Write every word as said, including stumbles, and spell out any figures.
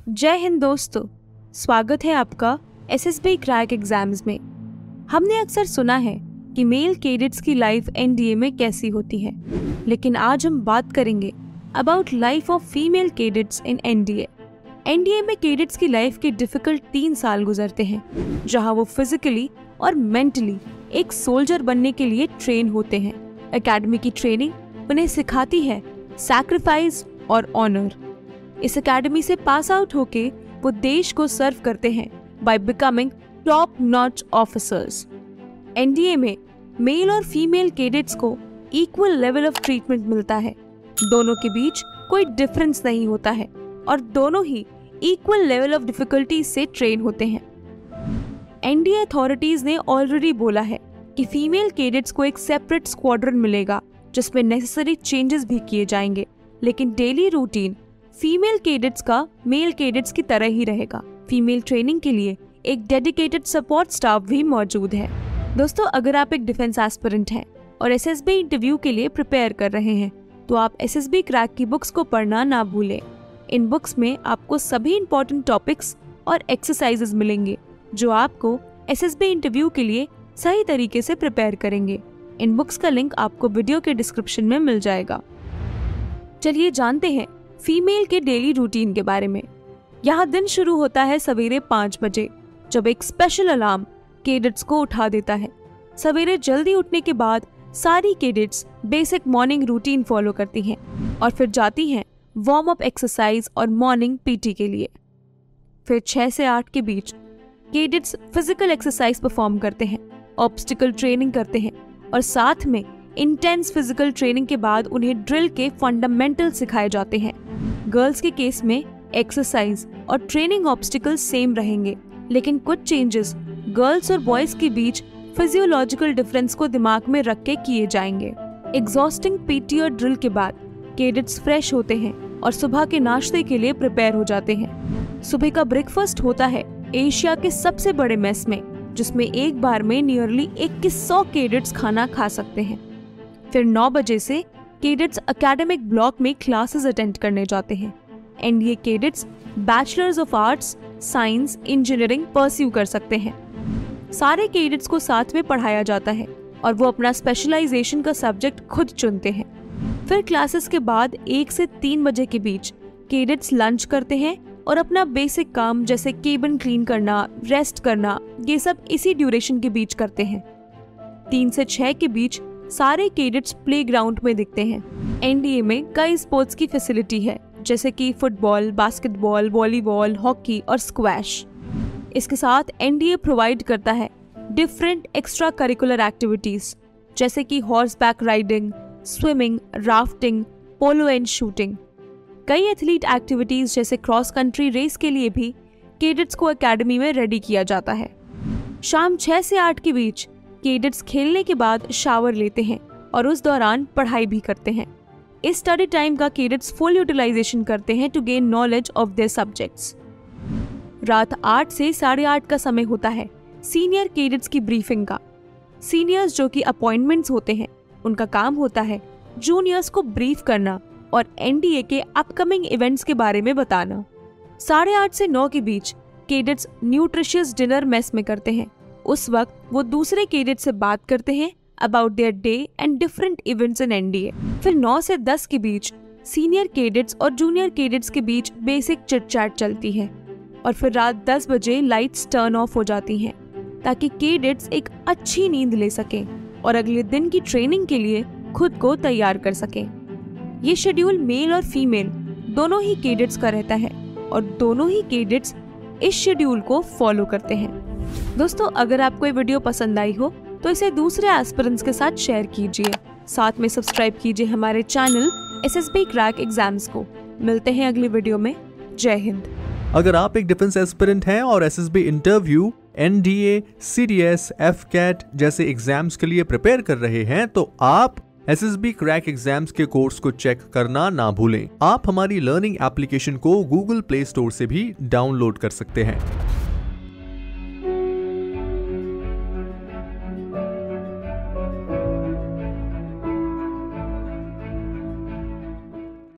जय हिंद दोस्तों, स्वागत है आपका एसएसबी क्रैक एग्जाम्स में। हमने अक्सर सुना है कि मेल कैडेट्स की लाइफ एनडीए में कैसी होती है, लेकिन आज हम बात करेंगे about life of female cadets in NDA. NDA में कैडेट्स की लाइफ के डिफिकल्ट तीन साल गुजरते हैं, जहां वो फिजिकली और मेंटली एक सोल्जर बनने के लिए ट्रेन होते हैं। एकेडमी की ट्रेनिंग उन्हें सिखाती है सैक्रिफाइस और ऑनर। इस एकेडमी से पास आउट होके वो देश को सर्व करते हैं by becoming top notch officers. NDA में मेल और फीमेल कैडेट्स को इक्वल लेवल ऑफ ट्रीटमेंट मिलता है। दोनों के बीच कोई डिफरेंस नहीं होता है और दोनों ही इक्वल लेवल ऑफ डिफिकल्टी से ट्रेन होते हैं। एनडीए अथॉरिटीज ने ऑलरेडी बोला है कि फीमेल कैडेट्स को एक सेपरेट स्क्वाड्रन मिलेगा जिसमें नेसेसरी चेंजेस भी किए जाएंगे, लेकिन डेली रूटीन फीमेल कैडेट्स का मेल कैडेट्स की तरह ही रहेगा। फीमेल ट्रेनिंग के लिए एक डेडिकेटेड सपोर्ट स्टाफ भी मौजूद है। दोस्तों, अगर आप एक डिफेंस एस्पिरेंट हैं और एसएसबी इंटरव्यू के लिए प्रिपेयर कर रहे हैं तो आप एसएसबी क्रैक की बुक्स को पढ़ना ना भूलें। इन बुक्स में आपको सभी इंपॉर्टेंट टॉपिक्स और एक्सरसाइजेस मिलेंगे जो आपको एसएसबी इंटरव्यू के लिए सही तरीके से प्रिपेयर करेंगे। इन बुक्स का लिंक आपको वीडियो के डिस्क्रिप्शन में मिल जाएगा। चलिए जानते हैं फीमेल के डेली रूटीन के बारे में। यहाँ दिन शुरू होता है सवेरे पाँच बजे, जब एक स्पेशल अलार्म कैडेट्स को उठा देता है। सवेरे जल्दी उठने के बाद सारी cadets basic morning routine follow करती हैं और फिर जाती हैं वार्म अप एक्सरसाइज और मॉर्निंग पीटी के लिए। फिर छह से आठ के बीच कैडेट्स फिजिकल एक्सरसाइज परफॉर्म करते हैं, ऑब्स्टिकल ट्रेनिंग करते हैं और साथ में इंटेंस फिजिकल ट्रेनिंग के बाद उन्हें ड्रिल के फंडामेंटल सिखाए जाते हैं। गर्ल्स के केस में एक्सरसाइज और ट्रेनिंग ऑब्स्टिकल सेम रहेंगे, लेकिन कुछ चेंजेस गर्ल्स और बॉयज के बीच फिजियोलॉजिकल डिफरेंस को दिमाग में रख के किए जाएंगे। एग्जॉस्टिंग पीटी और ड्रिल के बाद कैडेट्स फ्रेश होते हैं और सुबह के नाश्ते के लिए प्रिपेयर हो जाते हैं। सुबह का ब्रेकफास्ट होता है एशिया के सबसे बड़े मेस में, जिसमें एक बार में नियरली इक्कीस सौ कैडेट्स खाना खा सकते हैं। फिर नौ बजे से कैडेट्स एकेडमिक ब्लॉक में क्लासेस अटेंड करने जाते हैं। NDA cadets bachelors of arts, science, engineering pursue कर सकते हैं। सारे कैडेट्स को साथ में पढ़ाया जाता है और वो अपना स्पेशलाइजेशन का सब्जेक्ट खुद चुनते हैं। फिर क्लासेस के बाद एक से तीन बजे के बीच कैडेट्स लंच करते हैं और अपना बेसिक काम जैसे केबिन क्लीन करना, रेस्ट करना, ये सब इसी ड्यूरेशन के बीच करते हैं। तीन से छह के बीच सारे कैडेट्स प्लेग्राउंड में दिखते हैं। एनडीए में कई स्पोर्ट्स की फैसिलिटी है, जैसे कि फुटबॉल, बास्केटबॉल, वॉलीबॉल, हॉकी और स्क्वैश। इसके साथ एनडीए प्रोवाइड करता है डिफरेंट एक्स्ट्रा करिकुलर एक्टिविटीज, जैसे कि horseback riding, swimming, rafting, polo and shooting. कई एथलीट एक्टिविटीज जैसे क्रॉस कंट्री रेस के लिए भी कैडेट्स को एकेडमी में रेडी किया जाता है। शाम छह से आठ के बीच कैडेट्स खेलने के बाद शावर लेते हैं और उस दौरान पढ़ाई भी करते हैं। इस स्टडी टाइम का कैडेट्स फुल यूटिलाइजेशन करते हैं to gain knowledge of their subjects. रात आठ से साढ़े आठ का समय होता है सीनियर कैडेट्स की ब्रीफिंग का। सीनियर्स जो कि अपॉइंटमेंट्स होते हैं, उनका काम होता है जूनियर्स को ब्रीफ करना और एनडीए के अपकमिंग इवेंट्स के बारे में बताना। साढ़े आठ से नौ के बीच कैडेट्स न्यूट्रिशियस डिनर मेस में करते हैं। उस वक्त वो दूसरे कैडेट से बात करते हैं about their day and different events in NDA. फिर नौ से दस के बीच सीनियर कैडेट्स और जूनियर कैडेट्स के बीच बेसिक चिट चैट चलती है और फिर रात दस बजे लाइट्स टर्न ऑफ हो जाती हैं ताकि कैडेट्स एक अच्छी नींद ले सकें और अगले दिन की ट्रेनिंग के लिए खुद को तैयार कर सकें। ये शेड्यूल मेल और फीमेल दोनों ही कैडेट्स का रहता है और दोनों ही कैडेट्स इस शेड्यूल को फॉलो करते हैं। दोस्तों, अगर आपको ये वीडियो पसंद आई हो तो इसे दूसरे एस्पिरेंट्स के साथ शेयर कीजिए। साथ में सब्सक्राइब कीजिए हमारे चैनल एसएसबी क्रैक एग्जाम्स को। मिलते हैं अगली वीडियो में। जय हिंद। अगर आप एक डिफेंस एस्पिरेंट हैं और SSB interview, NDA, CDS, AFCAT जैसे एग्जाम्स के लिए प्रिपेयर कर रहे हैं तो आप एसएसबी क्रैक एग्जाम्स के कोर्स को चेक करना ना भूलें। आप हमारी लर्निंग एप्लीकेशन को गूगल प्ले स्टोर से भी डाउनलोड कर सकते हैं।